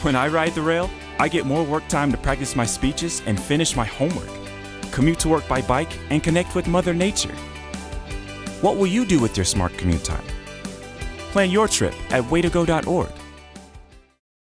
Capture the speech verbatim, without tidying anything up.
When I ride the rail, I get more work time to practice my speeches and finish my homework, commute to work by bike, and connect with Mother Nature. What will you do with your smart commute time? Plan your trip at way to go dot org.